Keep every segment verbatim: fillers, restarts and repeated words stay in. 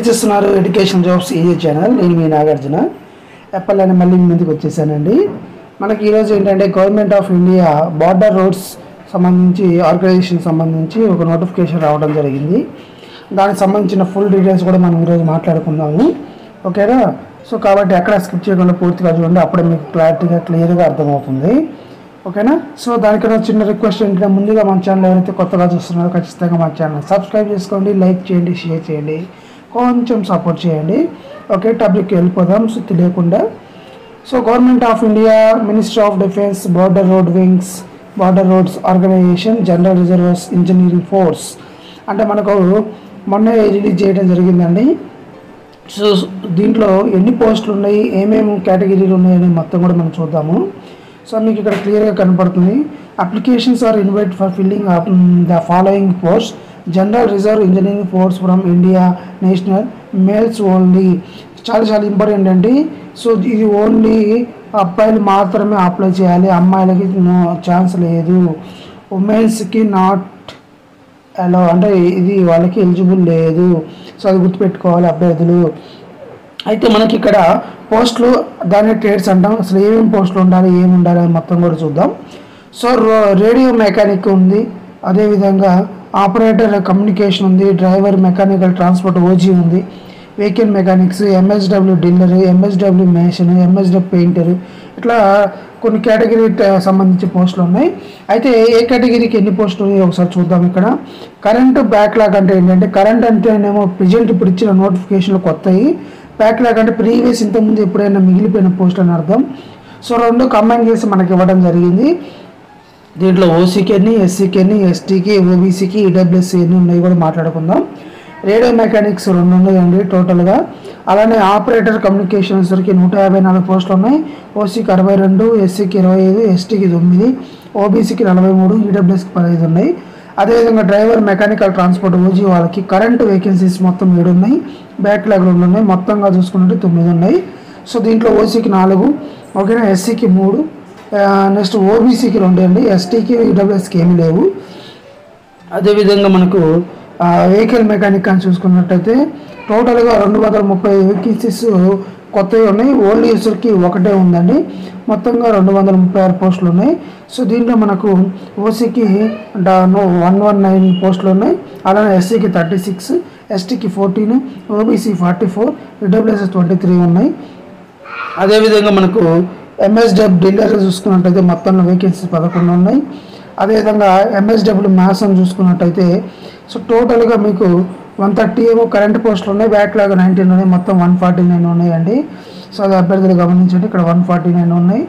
మీరు చూస్తున్నారు education jobs ఈ ఛానల్. నేను మీ నాగార్జున. ఎప్పటిలానే మళ్ళీ మీ ముందుకు వచ్చేసానండి. మనకి ఈరోజు ఏంటంటే government of India border roads సంబంధించి ఆర్గనైజేషన్ సంబంధించి ఒక నోటిఫికేషన్ రావడం జరిగింది. దానికి సంబంధించిన ఫుల్ డీటెయిల్స్ కూడా మనం ఈరోజు మాట్లాడుకుందాము. ఓకేనా? సో కాబట్టి ఎక్కడ స్కిప్ చేయకుండా పూర్తిగా చూడండి, అప్పుడే మీకు క్లారిటీగా క్లియర్గా అర్థమవుతుంది. ఓకేనా? సో దానికన్నా చిన్న రిక్వెస్ట్ ఏంటంటే, ముందుగా మన ఛానల్ ఎవరైతే కొత్తగా చూస్తున్నారో ఖచ్చితంగా మా ఛానల్ సబ్స్క్రైబ్ చేసుకోండి, లైక్ చేయండి, షేర్ చేయండి, కొంచెం సపోర్ట్ చేయండి. ఓకే, టాపిక్కి వెళ్ళిపోదాం సో తెలియకుండా. So government of India, ministry of defence, border road wings, border roads organization, general reserves engineering force అంటే మనకు మొన్న రిలీజ్ చేయడం జరిగిందండి. సో దీంట్లో ఎన్ని పోస్టులు ఉన్నాయి, ఏమేమి కేటగిరీలు ఉన్నాయని మొత్తం కూడా మనం చూద్దాము. సో మీకు ఇక్కడ క్లియర్గా కనపడుతుంది. Applications are invite for filling the following post, general reserve engineering force from India, national, males only. చాలా చాలా ఇంపార్టెంట్ అండి. సో ఇది ఓన్లీ అబ్బాయిలు మాత్రమే అప్లై చేయాలి, అమ్మాయిలకి నో ఛాన్స్ లేదు. ఉమెన్స్కి నాట్ అలా అంటే ఇది వాళ్ళకి ఎలిజిబుల్ లేదు. సో అది గుర్తుపెట్టుకోవాలి అభ్యర్థులు. అయితే మనకి ఇక్కడ పోస్టులు దాని ట్రేడ్స్ అంటాం. అసలు ఏమేమి పోస్టులు ఉండాలి, ఏమి ఉండాలి అని మొత్తం కూడా చూద్దాం. సో రేడియో మెకానిక్ ఉంది, అదేవిధంగా ఆపరేటర్ కమ్యూనికేషన్ ఉంది, డ్రైవర్ మెకానికల్ ట్రాన్స్పోర్ట్ ఓజీ ఉంది, vehicle mechanics, MSW dealer, MSW mason, MSW painter, ఇట్లా కొన్ని కేటగిరీ సంబంధించి పోస్టులు ఉన్నాయి. అయితే ఏ కేటగిరీకి ఎన్ని పోస్టులు ఉన్నాయో ఒకసారి చూద్దాం. ఇక్కడ కరెంట్ బ్యాక్లాగ్ అంటే ఏంటంటే, కరెంట్ అంటేనేమో ప్రజెంట్ ఇప్పుడు ఇచ్చిన నోటిఫికేషన్లు కొత్తవి, బ్యాక్లాగ్ అంటే ప్రీవియస్ ఇంతకుముందు ఎప్పుడైనా మిగిలిపోయిన పోస్ట్ అని అర్థం. సో రెండు కంబైన్ చేసి మనకి ఇవ్వడం జరిగింది. దీంట్లో ఓసీకి ఎన్ని, ఎస్సీకి ఎన్ని, ఎస్టీకి, ఓబీసీకి, ఈడబ్ల్యూఎస్సీ ఎన్ని ఉన్నాయి కూడా మాట్లాడుకుందాం. రేడియో మెకానిక్స్ రెండు ఉన్నాయండి టోటల్గా. అలానే ఆపరేటర్ కమ్యూనికేషన్స్కి నూట యాభై నాలుగు పోస్టులు ఉన్నాయి. ఓసీకి అరవై రెండు, ఎస్సీకి ఇరవై ఐదు, ఎస్టీకి తొమ్మిది, ఓబీసీకి నలభై మూడు, ఈడబ్ల్యూఎస్కి పదహైదు ఉన్నాయి. అదేవిధంగా డ్రైవర్ మెకానికల్ ట్రాన్స్పోర్ట్ ఓజీ వాళ్ళకి కరెంట్ వేకెన్సీస్ మొత్తం ఏడు ఉన్నాయి, బ్యాక్లాగ్ రెండు ఉన్నాయి, మొత్తంగా చూసుకుంటే తొమ్మిది ఉన్నాయి. సో దీంట్లో ఓసీకి నాలుగు, ఓకేనా, ఎస్సీకి మూడు, నెక్స్ట్ ఓబీసీకి రెండు అండి, ఎస్టీకి ఈడబ్ల్యూఎస్కి ఏమీ లేవు. అదేవిధంగా మనకు వెహికల్ మెకానిక్ అని చూసుకున్నట్టయితే టోటల్గా రెండు వందల ముప్పై వేకెన్సీస్ కొత్తవి ఉన్నాయి, ఓల్డ్ యూజర్కి ఒకటే ఉందండి. మొత్తంగా రెండు వందల ముప్పై ఆరు పోస్టులు ఉన్నాయి. సో దీంట్లో మనకు ఓసీకి వన్ వన్ నైన్ పోస్టులు ఉన్నాయి, అలానే ఎస్సీకి థర్టీ సిక్స్, ఎస్టీకి fourteen, OBC forty four, EWS twenty three ఉన్నాయి. అదేవిధంగా మనకు ఎంఎస్డబ్ల్యూ డీలర్ చూసుకున్నట్టయితే మొత్తంలో వేకెన్సీస్ పదకొండు ఉన్నాయి. అదేవిధంగా ఎంఎస్డబ్ల్యూ మ్యాథ్స్ అని చూసుకున్నట్టయితే సో టోటల్గా మీకు వన్ థర్టీ ఏమో కరెంట్ పోస్టులు ఉన్నాయి, బ్యాక్లాగ్ నైన్టీన్ ఉన్నాయి, మొత్తం వన్ ఫార్టీ నైన్ ఉన్నాయండి. సో అది అభ్యర్థులు గమనించండి, ఇక్కడ వన్ ఫార్టీ నైన్ ఉన్నాయి.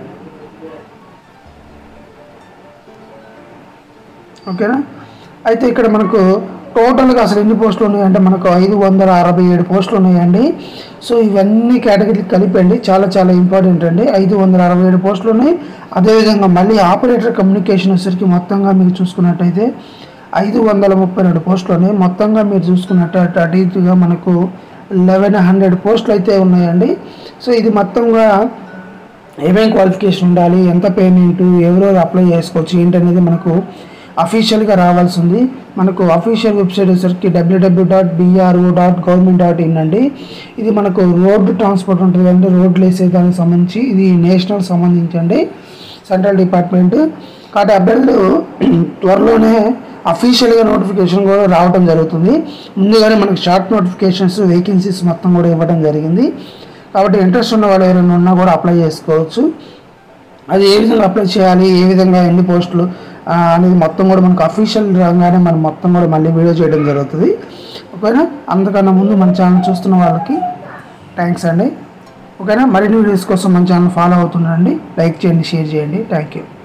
ఓకేనా? అయితే ఇక్కడ మనకు టోటల్గా అసలు ఎన్ని పోస్టులు ఉన్నాయంటే మనకు ఐదు వందల అరవై ఏడు పోస్టులు ఉన్నాయండి. సో ఇవన్నీ కేటగిరీకి కలిపండి, చాలా చాలా ఇంపార్టెంట్ అండి. ఐదు వందల అరవై ఏడు పోస్టులు ఉన్నాయి. అదేవిధంగా మళ్ళీ ఆపరేటర్ కమ్యూనికేషన్ వచ్చేసరికి మొత్తంగా మీరు చూసుకున్నట్టయితే ఐదు వందల ముప్పై రెండు పోస్టులు ఉన్నాయి. మొత్తంగా మీరు చూసుకున్నట్టయితే అటు ఇటుగా మనకు లెవెన్ హండ్రెడ్ పోస్టులు అయితే ఉన్నాయండి. సో ఇది మొత్తంగా ఏమేమి క్వాలిఫికేషన్ ఉండాలి, ఎంత పేమెంట్, ఎవరెవరు అప్లై చేసుకోవచ్చు ఏంటనేది మనకు అఫీషియల్గా రావాల్సి ఉంది. మనకు అఫీషియల్ వెబ్సైట్ వచ్చేసరికి WWW dot BRO dot government dot in అండి. ఇది మనకు రోడ్డు ట్రాన్స్పోర్ట్ ఉంటుంది అంటే రోడ్లు వేసే దానికి సంబంధించి, ఇది నేషనల్ సంబంధించండి, సెంట్రల్ డిపార్ట్మెంట్. కాబట్టి అభ్యర్థులు త్వరలోనే అఫీషియల్గా నోటిఫికేషన్ కూడా రావడం జరుగుతుంది. ముందుగానే మనకు షార్ట్ నోటిఫికేషన్స్, వేకెన్సీస్ మొత్తం కూడా ఇవ్వడం జరిగింది. కాబట్టి ఇంట్రెస్ట్ ఉన్న వాళ్ళు ఎవరైనా ఉన్నా కూడా అప్లై చేసుకోవచ్చు. అది ఏ విధంగా అప్లై చేయాలి, ఏ విధంగా ఎన్ని పోస్టులు అనేది మొత్తం కూడా మనకు అఫీషియల్ రాగానే మనం మొత్తం కూడా మళ్ళీ వీడియో చేయడం జరుగుతుంది. ఓకేనా? అందుకన్నా ముందు మన ఛానల్ చూస్తున్న వాళ్ళకి థ్యాంక్స్ అండి. ఓకేనా? మరిన్ని వీడియోస్ కోసం మన ఛానల్ ఫాలో అవుతుండండి, లైక్ చేయండి, షేర్ చేయండి. Thank you.